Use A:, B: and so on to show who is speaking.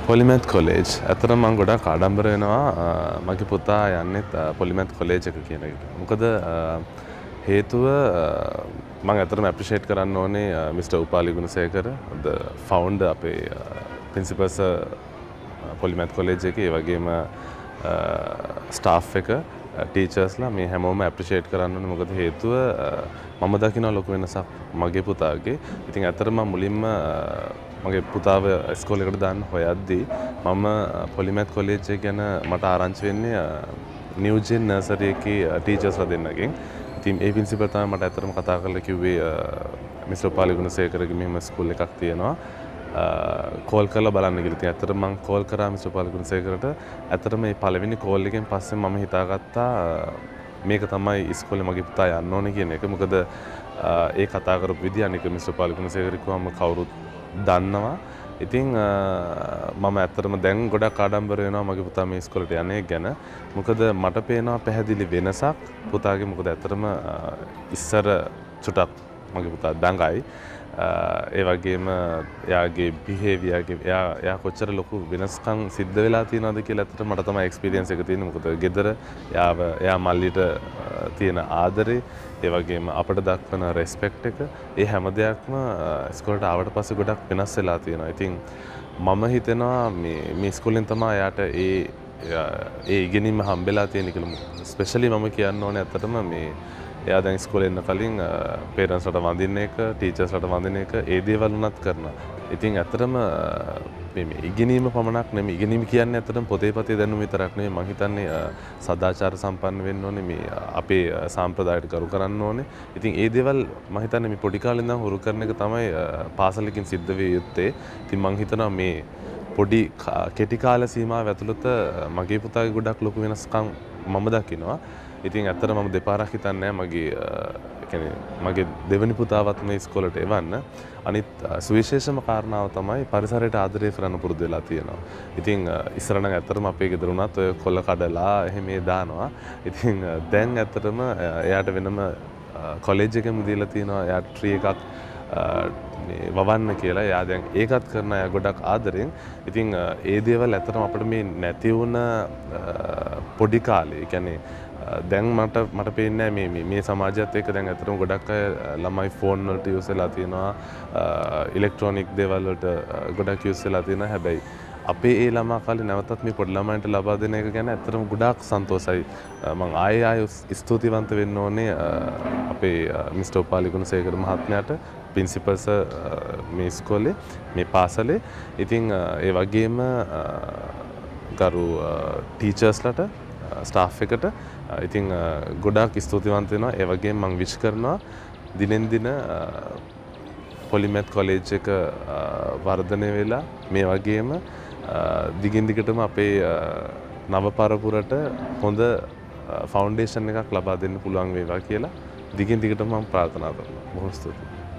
A: Polymath College. ඇත්තටම මම ගොඩාක් ආඩම්බර වෙනවා මගේ පුතා යන්නේත් Polymath College එක කියන එක. මොකද හේතුව මම ඇත්තටම appreciate කරන්න ඕනේ Mr. Upali Gunasekara the founder අපේ principal sir Polymath College එකේ ඒ වගේම staff එක teachersලා මේ හැමෝම appreciate කරන්න ඕනේ. මොකද හේතුව මම දකිනවා ලොකු වෙනසක් මගේ පුතාගේ. ඉතින් ඇත්තටම මුලින්ම මගේ පුතාව ඉස්කෝලේකට දාන්න හොයද්දී මම Polymath College එක ගැන මට ආරංචි වෙන්නේ New Gen Nursery එකේ ටීචර්ස්ලා දෙන්නගෙන්. ඉතින් ඒ ප්‍රින්සිපල් තමයි මට ඇත්තටම කතා කරලා කිව්වේ මිස්ටර් උපාලි ගුණසේකරගේ මෙහෙම ස්කූල් එකක් තියෙනවා. කෝල් කරලා බලන්න කියලා. ඉතින් ඇත්තටම මම කෝල් කරා මිස්ටර් උපාලි ගුණසේකරට. ඇත්තටම මේ පළවෙනි කෝල් එකෙන් පස්සේ මම හිතාගත්තා මේක තමයි ඉස්කෝලේ මගේ පුතා යන්න ඕනේ කියන එක. මොකද ඒ කතා කරපු විදිහ අනික මිස්ටර් උපාලි ගුණසේකර කිව්වම කවුරුත් දන්නවා. ඉතින් මම ඇත්තටම දැන් ගොඩක් ආඩම්බර වෙනවා මගේ පුතා මේ ඉස්කෝලේට යන එක ගැන. මොකද මට පේනවා පැහැදිලි වෙනසක් පුතාගේ. මොකද ඇත්තටම ඉස්සර චුටක් මගේ පුතා දඟයි. ඒ වගේම එයාගේ behavior එයා කොච්චර ලොකු වෙනස්කම් සිද්ධ වෙලා තියෙනවද කියලා ඇත්තට මට තමයි experience එක තියෙන්නේ. මොකද ගෙදර එයා මල්ලිට තියෙන ආදරේ ඒ වගේම අපට දක්වන respect එක ඒ හැම දෙයක්ම ඉස්කෝලේට ආවට පස්සේ ගොඩක් වෙනස් වෙලා තියෙනවා. ඉතින් මම හිතනවා මේ ඉස්කෝලෙන් තමයි එයාට ඒ ඉගෙනීම හම්බෙලා තියෙන්නේ කියලා. ස්පෙෂලි මම කියන්න ඕනේ ඇත්තටම මේ එයා දැන් ඉස්කෝලේ එන්න කලින් පේරන්ට්ස්ලට වඳින්න එක, ටීචර්ස්ලට වඳින එක ඒ දේවල් උනත් කරනවා. ඉතින් ඇත්තටම මේ ඉගෙනීම පමණක් නෙමෙයි. ඉගෙනීම කියන්නේ ඇත්තටම පොතේ පතේ දැනුම විතරක් නෙමෙයි. මම හිතන්නේ සදාචාර සම්පන්න වෙන්න ඕනේ. මේ අපේ සාම්ප්‍රදායට ගරු කරන්න ඕනේ. ඉතින් ඒ දේවල් මම හිතන්නේ මේ පොඩි කාලේ ඉඳන් හුරු කරන එක තමයි පාසලකින් සිද්ධ වෙ යුත්තේ. ඉතින් මම හිතනවා මේ පොඩි කෙටි කාල සීමාව ඇතුළත මගේ පුතාගේ ගොඩක් ලොකු වෙනස්කම් මම දකිනවා. ඉතින් ඇත්තට මම දෙපාරක් හිතන්නේ මගේ දෙවෙනි පුතාවත් මේ ඉස්කෝලේට එවන්න. අනිත් සුවිශේෂම කාරණාව තමයි පරිසරයට ආදරය කරන්න පුරුදු වෙලා තියෙනවා. ඉතින් ඉස්සර නම් ඇත්තටම අපේ ගෙදර උනත් ඔය කොල්ල කඩලා එහෙම දානවා. ඉතින් දැන් ඇත්තටම එයාට වෙනම කොලෙජ් එකෙම දීලා තියෙනවා. එයා ට්‍රී එකක් වවන්න කියලා. එයා දැන් ඒකත් කරන අය ගොඩක් ආදරෙන්. ඉතින් ඒ දේවල් ඇත්තටම අපිට මේ නැති වුණ පොඩි කාලේ කියන්නේ දැන් මට පේන්නේ මේ සමාජයත් එක්ක දැන් ඇත්තටම ගොඩක් අය ළමයි ෆෝන් වලට යූස් වෙලා තියෙනවා. ඉලෙක්ට්‍රොනික දේවල් වලට ගොඩක් යූස් වෙලා තියෙනවා. හැබැයි අපේ ඒ ළමා කාලේ නැවතත් මේ පොඩි ළමයින්ට ලබා දෙන එක ගැන ඇත්තටම ගොඩාක් සන්තෝෂයි. මම ආයෙ ස්තුතිවන්ත වෙන්න ඕනේ අපේ මිස්ටර් උපාලි ගුණසේකර මහත්මයාට, ප්‍රින්සිපල් සර් මේ ඉස්කෝලේ මේ පාසලේ. ඉතින් ඒ වගේම ගරු ටීචර්ස්ලට ස්ටාෆ් එකට ඉතින් ගොඩාක් ස්තුතිවන්ත වෙනවා. ඒ වගේම මම විශ් කරනවා දිනෙන් දින Polymath College එක වර්ධනය වෙලා මේ වගේම දිගින් දිගටම අපේ නව පරපුරට හොඳ ෆවුන්ඩේෂන් එකක් ලබා දෙන්න පුළුවන් වේවා කියලා දිගින් දිගටම මම ප්‍රාර්ථනා කරනවා. බොහොම ස්තුතියි.